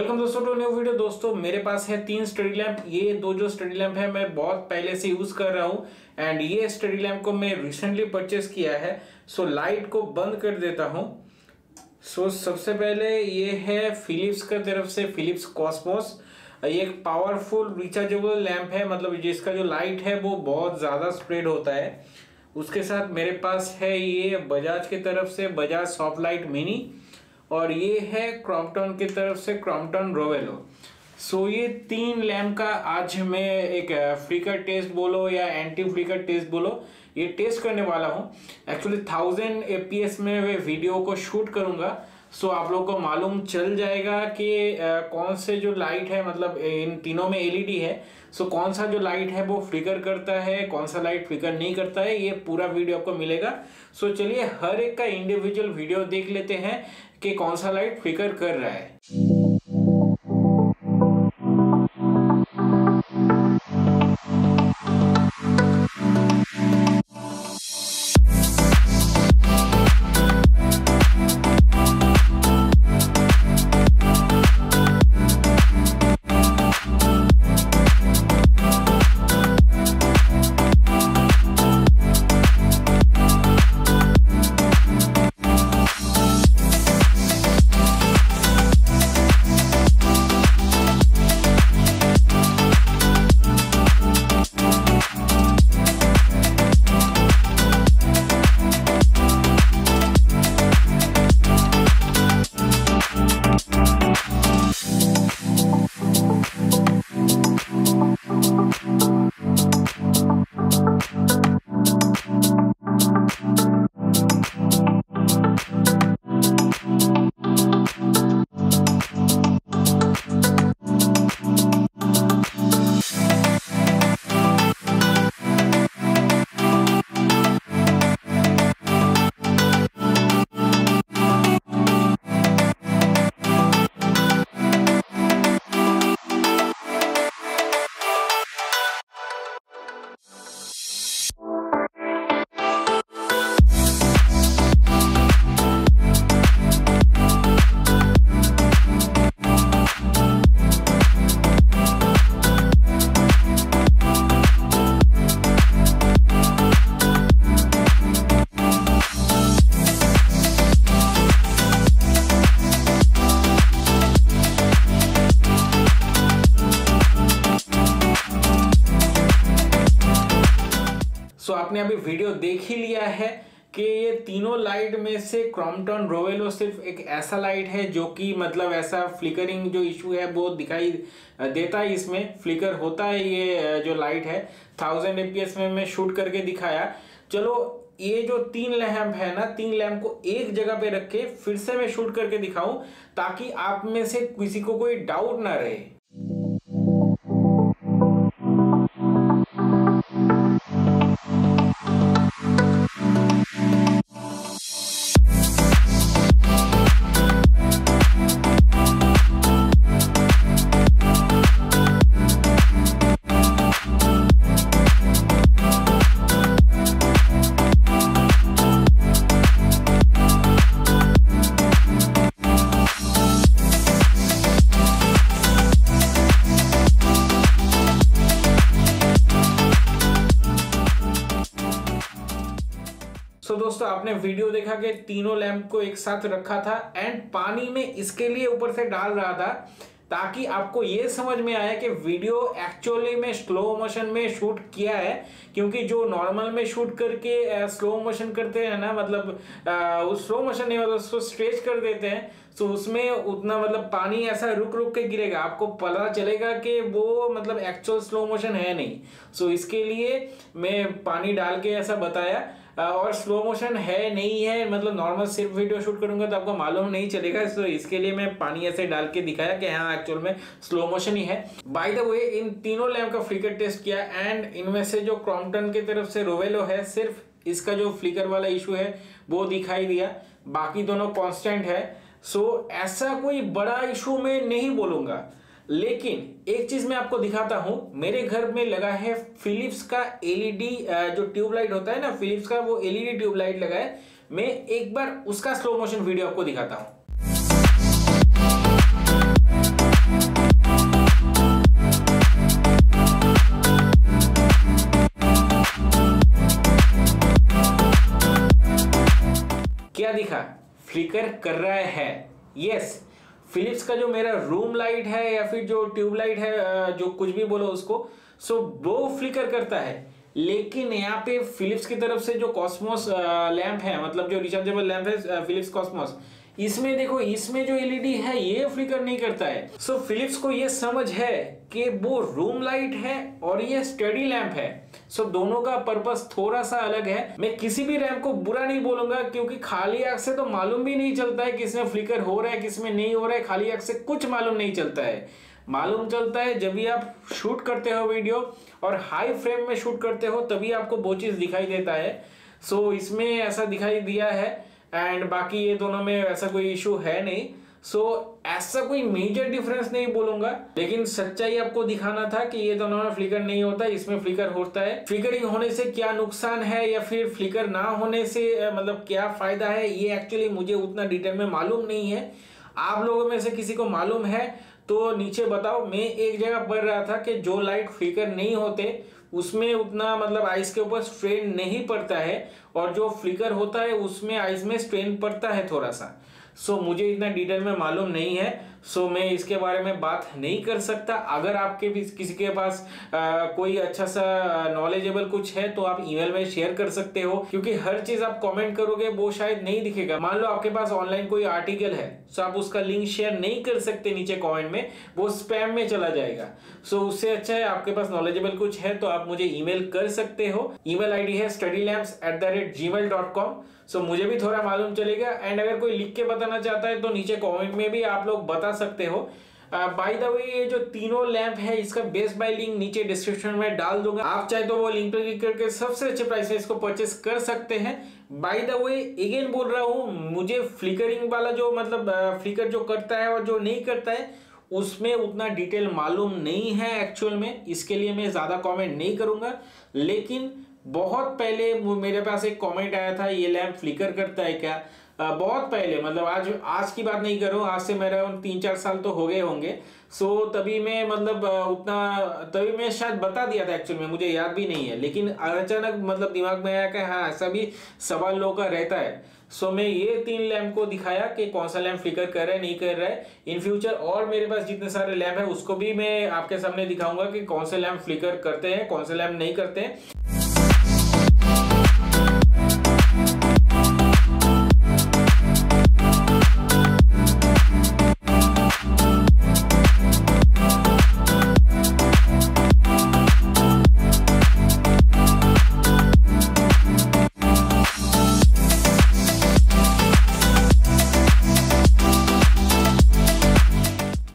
Welcome दोस्तों to new video. दोस्तों मेरे पास है 3 स्टडी लैंप। ये दो जो स्टडी लैंप है मैं बहुत पहले से यूज कर रहा हूँ एंड ये स्टडी लैंप को मैं रिसेंटली परचेस किया है। सो लाइट को बंद कर देता हूँ। सो सबसे पहले ये है फिलिप्स की तरफ से फिलिप्स कॉस्मोस। ये एक पावरफुल रिचार्जेबल लैंप है, मतलब जिसका जो लाइट है वो बहुत ज़्यादा स्प्रेड होता है। उसके साथ मेरे पास है ये बजाज की तरफ से बजाज सॉफ्ट लाइट मिनी और ये है क्रॉम्पटन की तरफ से क्रॉम्पटन रोवेलो। सो ये 3 लैम्प का आज मैं एक फ्लिकर टेस्ट बोलो या एंटी फ्लिकर टेस्ट बोलो, ये टेस्ट करने वाला हूँ। एक्चुअली 1000 fps में मैं वीडियो को शूट करूँगा। सो आप लोगों को मालूम चल जाएगा कि कौन से जो लाइट है, मतलब इन तीनों में एलईडी है। सो कौन सा जो लाइट है वो फ्लिकर करता है, कौन सा लाइट फ्लिकर नहीं करता है, ये पूरा वीडियो आपको मिलेगा। सो चलिए हर एक का इंडिविजुअल वीडियो देख लेते हैं कि कौन सा लाइट फ्लिकर कर रहा है। सो आपने अभी वीडियो देख ही लिया है कि ये तीनों लाइट में से क्रॉम्पटन रोवेलो सिर्फ एक ऐसा लाइट है जो कि मतलब ऐसा फ्लिकरिंग जो इशू है वो दिखाई देता है, इसमें फ्लिकर होता है। ये जो लाइट है 1000 fps में मैं शूट करके दिखाया। चलो ये जो 3 लैंप है ना, 3 लैंप को एक जगह पे रख के फिर से मैं शूट करके दिखाऊं ताकि आप में से किसी को कोई डाउट ना रहे। दोस्तों आपने वीडियो देखा कि तीनों लैंप को एक साथ रखा था एंड पानी में इसके लिए ऊपर से डाल रहा था ताकि आपको ये समझ में आया कि वीडियो एक्चुअली में स्लो मोशन में शूट किया है। क्योंकि जो नॉर्मल में शूट करके स्लो मोशन करते हैं ना, मतलब उस स्लो मोशन नहीं, मतलब उसको स्ट्रेच कर देते हैं, तो उसमें उतना मतलब पानी ऐसा रुक रुक के गिरेगा, आपको पता चलेगा कि वो मतलब एक्चुअल स्लो मोशन है नहीं। सो इसके लिए मैं पानी डाल के ऐसा बताया और स्लो मोशन है नहीं है, मतलब नॉर्मल सिर्फ वीडियो शूट करूंगा तो आपको मालूम नहीं चलेगा। तो इसके लिए मैं पानी ऐसे डाल के दिखाया कि हाँ एक्चुअल में स्लो मोशन ही है। बाय द वे इन तीनों लैंप का फ्लिकर टेस्ट किया एंड इनमें से जो क्रॉम्पटन की तरफ से रोवेलो है सिर्फ इसका जो फ्लिकर वाला इशू है वो दिखाई दिया, बाकी दोनों कांस्टेंट है। सो ऐसा कोई बड़ा इशू मैं नहीं बोलूंगा। लेकिन एक चीज मैं आपको दिखाता हूं, मेरे घर में लगा है फिलिप्स का एलईडी जो ट्यूबलाइट होता है ना, फिलिप्स का वो एलईडी ट्यूबलाइट लगा है। मैं एक बार उसका स्लो मोशन वीडियो आपको दिखाता हूं। देखा फ्लिकर कर रहा है। यस, फिलिप्स का जो मेरा रूम लाइट है या फिर जो ट्यूबलाइट है, जो कुछ भी बोलो उसको, सो वो फ्लिकर करता है। लेकिन यहाँ पे फिलिप्स की तरफ से जो कॉस्मोस लैंप है, मतलब जो रिचार्जेबल लैंप है फिलिप्स कॉस्मोस, इसमें देखो, इसमें जो एलईडी है ये फ्लिकर नहीं करता है। सो फिलिप्स को ये समझ है कि वो रूम लाइट है और ये स्टडी लैंप है। सो दोनों का पर्पस थोड़ा सा अलग है। मैं किसी भी लैंप को बुरा नहीं बोलूंगा, क्योंकि खाली आंख से तो मालूम भी नहीं चलता है किसमें फ्लिकर हो रहा है किसमें नहीं हो रहा है। खाली आंख से कुछ मालूम नहीं चलता है। मालूम चलता है जब भी आप शूट करते हो वीडियो और हाई फ्रेम में शूट करते हो, तभी आपको वो चीज दिखाई देता है। सो इसमें ऐसा दिखाई दिया है, एंड बाकी ये दोनों में ऐसा कोई इशू है नहीं। सो ऐसा कोई मेजर डिफरेंस नहीं बोलूंगा, लेकिन सच्चाई आपको दिखाना था कि ये दोनों में फ्लिकर नहीं होता, इसमें फ्लिकर होता है। फ्लिकरिंग होने से क्या नुकसान है या फिर फ्लिकर ना होने से मतलब क्या फायदा है, ये एक्चुअली मुझे उतना डिटेल में मालूम नहीं है। आप लोगों में से किसी को मालूम है तो नीचे बताओ। मैं एक जगह पढ़ रहा था कि जो लाइट फ्लिकर नहीं होते उसमें उतना मतलब आइस के ऊपर स्ट्रेन नहीं पड़ता है, और जो फ्लिकर होता है उसमें आइस में स्ट्रेन पड़ता है थोड़ा सा। सो मुझे इतना डिटेल में मालूम नहीं है, सो मैं इसके बारे में बात नहीं कर सकता। अगर आपके भी किसी के पास कोई अच्छा सा नॉलेजेबल कुछ है तो आप ईमेल में शेयर कर सकते हो, क्योंकि हर चीज आप कमेंट करोगे वो शायद नहीं दिखेगा। मान लो आपके पास ऑनलाइन कोई आर्टिकल है, सो आप उसका लिंक शेयर नहीं कर सकते नीचे कमेंट में, वो स्पैम में चला जाएगा। सो उससे अच्छा है आपके पास नॉलेजेबल कुछ है तो आप मुझे ईमेल कर सकते हो। ईमेल आईडी है studylamps@gmail.com। सो मुझे भी थोड़ा मालूम चलेगा, एंड अगर कोई लिख के बताना चाहता है तो नीचे कमेंट में भी आप लोग बता सकते हो। बाय द वे, ये जो तीनों लैंप है इसका बेस्ट बाय लिंक नीचे डिस्क्रिप्शन में डाल दूंगा। आप चाहे तो वो लिंक पर क्लिक करके सबसे अच्छे प्राइस में इसको परचेस कर सकते हैं। बाय द वे अगेन बोल रहा हूँ, मुझे फ्लिकरिंग वाला जो मतलब फ्लिकर जो करता है और जो नहीं करता है उसमें उतना डिटेल मालूम नहीं है एक्चुअल में, इसके लिए मैं ज्यादा कमेंट नहीं करूंगा। लेकिन बहुत पहले मेरे पास एक कमेंट आया था, ये लैंप फ्लिकर करता है क्या, बहुत पहले, मतलब आज की बात नहीं कर रहा हूँ, आज से मेरा 3-4 साल तो हो गए होंगे। सो तभी मैं मतलब तभी मैं शायद बता दिया था एक्चुअल में, मुझे याद भी नहीं है। लेकिन अचानक मतलब दिमाग में आया कि हाँ ऐसा भी सवाल लोगों का रहता है। सो मैं ये 3 लैंप को दिखाया कि कौन सा लैंप फ्लिकर कर रहा है नहीं कर रहा है। इन फ्यूचर और मेरे पास जितने सारे लैंप है उसको भी मैं आपके सामने दिखाऊंगा कि कौन से लैंप फ्लिकर करते हैं कौन से लैंप नहीं करते हैं।